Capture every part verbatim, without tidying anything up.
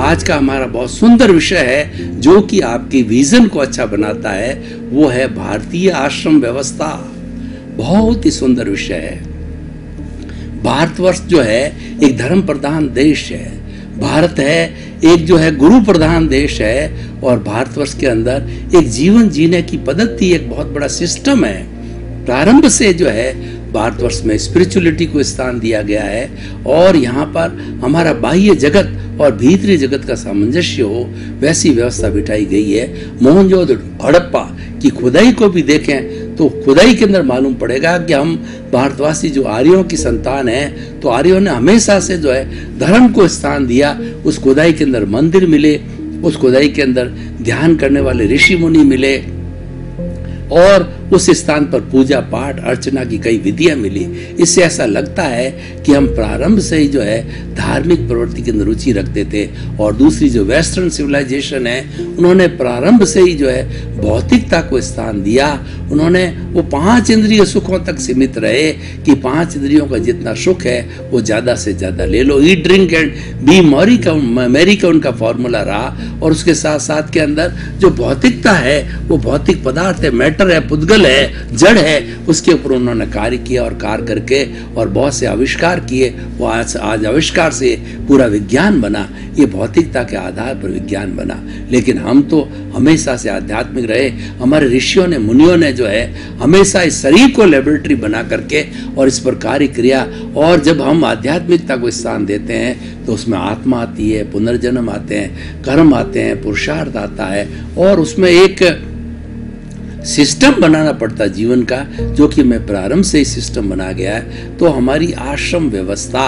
आज का हमारा बहुत सुंदर विषय है जो कि आपकी विजन को अच्छा बनाता है, वो है भारतीय आश्रम व्यवस्था। बहुत ही सुंदर विषय है। भारतवर्ष जो है एक धर्म प्रधान देश है, भारत है एक जो है गुरु प्रधान देश है, और भारतवर्ष के अंदर एक जीवन जीने की पद्धति, एक बहुत बड़ा सिस्टम है। प्रारंभ से जो है भारतवर्ष में स्पिरिचुअलिटी को स्थान दिया गया है, और यहाँ पर हमारा बाह्य जगत और भीतरी जगत का सामंजस्य हो वैसी व्यवस्था बिठाई गई है। मोहनजोदड़ो हड़प्पा की खुदाई को भी देखें तो खुदाई के अंदर मालूम पड़ेगा कि हम भारतवासी जो आर्यों की संतान हैं, तो आर्यों ने हमेशा से जो है धर्म को स्थान दिया। उस खुदाई के अंदर मंदिर मिले, उस खुदाई के अंदर ध्यान करने वाले ऋषि मुनि मिले, और उस स्थान पर पूजा पाठ अर्चना की कई विधियां मिली। इससे ऐसा लगता है कि हम प्रारंभ से ही जो है धार्मिक प्रवृत्ति की रुचि रखते थे। और दूसरी जो वेस्टर्न सिविलाइजेशन है, उन्होंने प्रारंभ से ही जो है भौतिकता को स्थान दिया। उन्होंने वो पांच इंद्रिय सुखों तक सीमित रहे कि पांच इंद्रियों का जितना सुख है वो ज्यादा से ज्यादा ले लो। Eat drink and be merry का मैरी का उनका फॉर्मूला रहा। और उसके साथ साथ के अंदर जो भौतिकता है वो भौतिक पदार्थ है, मैटर है, पुद्गल है, जड़ है, उसके ऊपर उन्होंने कार्य किया और कार्य करके और बहुत से आविष्कार किए। वो आज आज आविष्कार से पूरा विज्ञान बना। ये भौतिकता के आधार पर विज्ञान बना। लेकिन हम तो हमेशा से आध्यात्मिक रहे। हमारे ऋषियों ने, मुनियों ने जो है हमेशा इस शरीर को लेबोरेटरी बना करके और इस पर कार्य किया। और जब हम आध्यात्मिकता को स्थान देते हैं तो उसमें आत्मा आती है, पुनर्जन्म आते हैं, कर्म आते हैं, पुरुषार्थ आता है, और उसमें एक सिस्टम बनाना पड़ता जीवन का, जो कि मैं प्रारंभ से ही सिस्टम बना गया है। तो हमारी आश्रम व्यवस्था,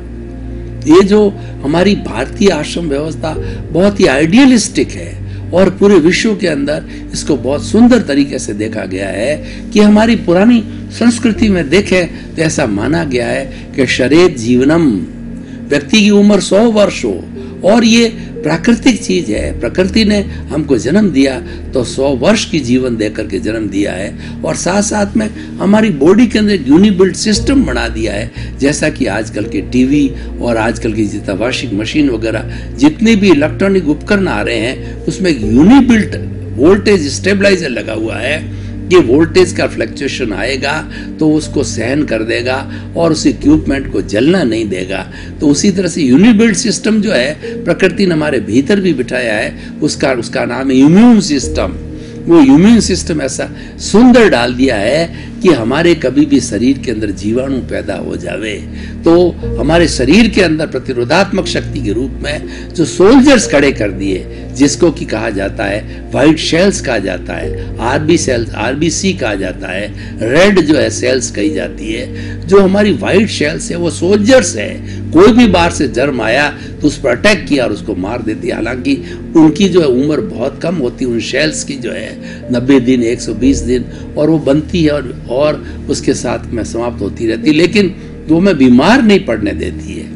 ये जो हमारी भारतीय आश्रम व्यवस्था बहुत ही आइडियलिस्टिक है, और पूरे विश्व के अंदर इसको बहुत सुंदर तरीके से देखा गया है कि हमारी पुरानी संस्कृति में देखें तो ऐसा माना गया है कि शरीर जीवनम, व्यक्ति की उम्र सौ वर्ष हो, और ये प्राकृतिक चीज है। प्रकृति ने हमको जन्म दिया तो सौ वर्ष की जीवन देकर के जन्म दिया है, और साथ साथ में हमारी बॉडी के अंदर एक यूनिबिल्ट सिस्टम बना दिया है। जैसा कि आजकल के टीवी और आजकल की जितना वॉशिंग मशीन वगैरह जितने भी इलेक्ट्रॉनिक उपकरण आ रहे हैं, उसमें एक यूनिबिल्ट वोल्टेज स्टेबलाइजर लगा हुआ है। ये वोल्टेज का फ्लक्चुएशन आएगा तो उसको सहन कर देगा और उस इक्विपमेंट को जलना नहीं देगा। तो उसी तरह से यूनिबिल्ट सिस्टम जो है प्रकृति ने हमारे भीतर भी बिठाया है, उसका उसका नाम है इम्यून सिस्टम। वो इम्यून सिस्टम ऐसा सुंदर डाल दिया है कि हमारे कभी भी शरीर के अंदर जीवाणु पैदा हो जावे तो हमारे शरीर के अंदर प्रतिरोधात्मक शक्ति के रूप में जो सोल्जर्स खड़े कर दिए, जिसको कि कहा जाता है व्हाइट सेल्स कहा जाता है, आरबी सेल्स आरबीसी कहा जाता है, रेड जो है सेल्स कही जाती है। जो हमारी व्हाइट सेल्स है वो सोल्जर्स है। कोई भी बाहर से जर्म आया तो उस पर अटैक किया और उसको मार देती है। हालांकि उनकी जो है उम्र बहुत कम होती है, उन सेल्स की जो है नब्बे दिन एक सौ बीस दिन, और वो बनती है और, और उसके साथ में समाप्त होती रहती है, लेकिन वो में बीमार नहीं पड़ने देती है।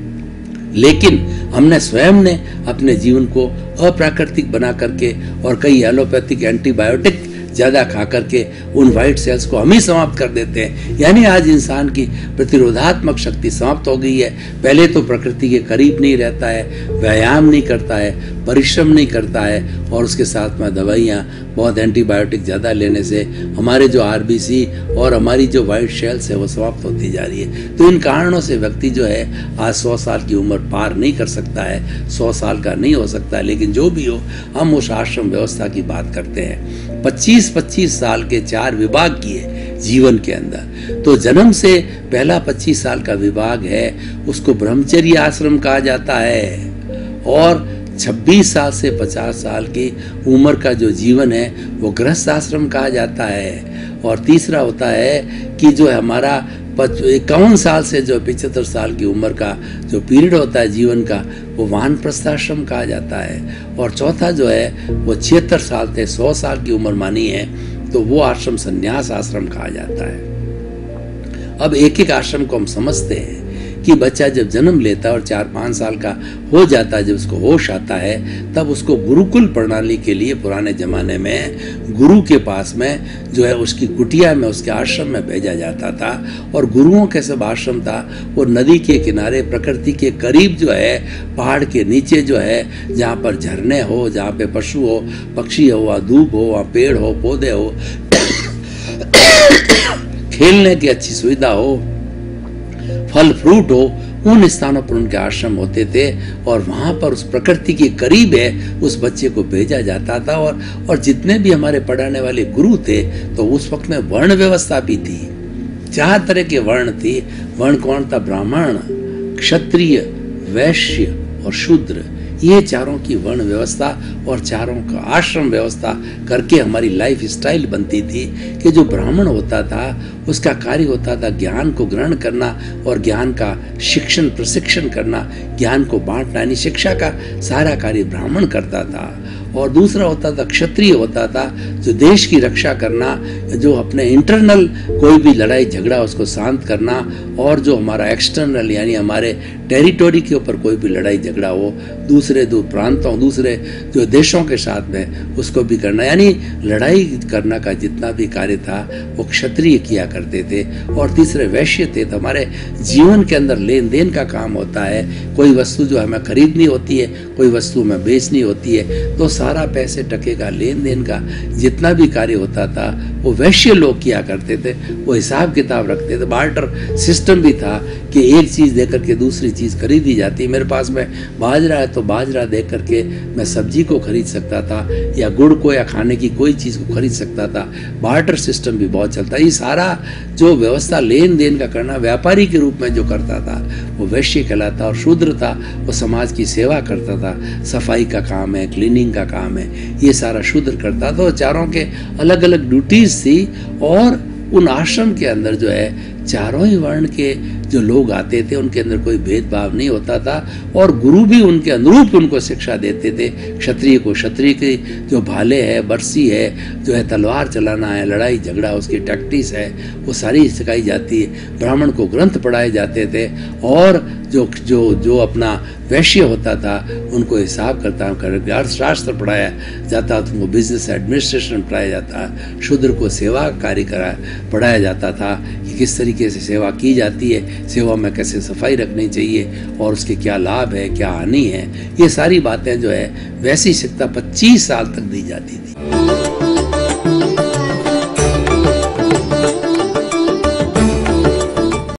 लेकिन हमने स्वयं ने अपने जीवन को अप्राकृतिक बना करके और कई एलोपैथिक एंटीबायोटिक ज्यादा खा करके उन व्हाइट सेल्स को हम ही समाप्त कर देते हैं। यानी आज इंसान की प्रतिरोधात्मक शक्ति समाप्त हो गई है। पहले तो प्रकृति के करीब नहीं रहता है, व्यायाम नहीं करता है, परिश्रम नहीं करता है, और उसके साथ में दवाइयाँ बहुत एंटीबायोटिक ज़्यादा लेने से हमारे जो आरबीसी और हमारी जो व्हाइट सेल्स है वो समाप्त होती जा रही है। तो इन कारणों से व्यक्ति जो है आज सौ साल की उम्र पार नहीं कर सकता है, सौ साल का नहीं हो सकता है। लेकिन जो भी हो, हम उस आश्रम व्यवस्था की बात करते हैं। पच्चीस पच्चीस साल के चार विभाग किए जीवन के अंदर। तो जन्म से पहला पच्चीस साल का विभाग है उसको ब्रह्मचर्य आश्रम कहा जाता है, और छब्बीस साल से पचास साल की उम्र का जो जीवन है वो गृहस्थ आश्रम कहा जाता है। और तीसरा होता है कि जो है हमारा इक्यावन साल से जो पिछहत्तर साल की उम्र का जो पीरियड होता है जीवन का, वो वानप्रस्थ आश्रम कहा जाता है। और चौथा जो है वो छिहत्तर साल से सौ साल की उम्र मानी है तो वो आश्रम संन्यास आश्रम कहा जाता है। अब एक एक आश्रम को हम समझते हैं कि बच्चा जब जन्म लेता है और चार पाँच साल का हो जाता है, जब उसको होश आता है, तब उसको गुरुकुल प्रणाली के लिए पुराने ज़माने में गुरु के पास में जो है उसकी कुटिया में, उसके आश्रम में भेजा जाता था। और गुरुओं के सब आश्रम था वो नदी के किनारे, प्रकृति के करीब जो है, पहाड़ के नीचे जो है, जहाँ पर झरने हो, जहाँ पे पशु हो, पक्षी हो, वहाँ धूप हो, वहाँ पेड़ हो, पौधे हो, खेलने की अच्छी सुविधा हो, फल फ्रूट हो, उन स्थानों पर उनके आश्रम होते थे। और वहाँ पर उस प्रकृति के करीब है उस बच्चे को भेजा जाता था। और और जितने भी हमारे पढ़ाने वाले गुरु थे, तो उस वक्त में वर्ण व्यवस्था भी थी, चार तरह के वर्ण थी। वर्ण कौन था? ब्राह्मण, क्षत्रिय, वैश्य और शूद्र। ये चारों की वर्ण व्यवस्था और चारों का आश्रम व्यवस्था करके हमारी लाइफ स्टाइल बनती थी कि जो ब्राह्मण होता था उसका कार्य होता था ज्ञान को ग्रहण करना और ज्ञान का शिक्षण प्रशिक्षण करना, ज्ञान को बांटना, यानी शिक्षा का सारा कार्य ब्राह्मण करता था। और दूसरा होता था क्षत्रिय, होता था जो देश की रक्षा करना, जो अपने इंटरनल कोई भी लड़ाई झगड़ा उसको शांत करना, और जो हमारा एक्सटर्नल यानी हमारे टेरिटोरी के ऊपर कोई भी लड़ाई झगड़ा हो दूसरे दो प्रांतों, दूसरे जो देशों के साथ में, उसको भी करना, यानी लड़ाई करना का जितना भी कार्य था वो क्षत्रिय किया करते थे। और तीसरे वैश्य थे, तो हमारे जीवन के अंदर लेन देन का काम होता है। कोई वस्तु जो हमें खरीदनी होती है, कोई वस्तु हमें बेचनी होती है, तो सारा पैसे टके का लेन देन का जितना भी कार्य होता था वो वैश्य लोग किया करते थे। वो हिसाब किताब रखते थे। बार्टर सिस्टम भी था कि एक चीज़ दे करके दूसरी चीज़ खरीदी जाती। मेरे पास में बाजरा है तो बाजरा दे करके मैं सब्जी को खरीद सकता था, या गुड़ को, या खाने की कोई चीज़ को खरीद सकता था। बार्टर सिस्टम भी बहुत चलता। ये सारा जो व्यवस्था लेन देन का करना व्यापारी के रूप में जो करता था वो वैश्य कहलाता। और शूद्र था वो समाज की सेवा करता था, सफाई का काम है, क्लीनिंग का काम है, ये सारा शूद्र करता था। चारों के अलग अलग ड्यूटीज थी। और उन आश्रम के अंदर जो है चारों ही वर्ण के जो लोग आते थे उनके अंदर कोई भेदभाव नहीं होता था। और गुरु भी उनके अनुरूप उनको शिक्षा देते थे। क्षत्रिय को क्षत्रिय की जो भाले है, बरसी है, जो है तलवार चलाना है, लड़ाई झगड़ा, उसकी टैक्टिस है, वो सारी सिखाई जाती है। ब्राह्मण को ग्रंथ पढ़ाए जाते थे। और जो जो जो अपना वैश्य होता था उनको हिसाब करता कर शास्त्र पढ़ाया जाता, तो उनको बिजनेस एडमिनिस्ट्रेशन पढ़ाया जाता। शूद्र को सेवा कार्य करा पढ़ाया जाता था कि किस तरीके से सेवा की जाती है, सेवा में कैसे सफाई रखनी चाहिए और उसके क्या लाभ है, क्या हानि है। ये सारी बातें जो है वैसी शिक्षा पच्चीस साल तक दी जाती थी।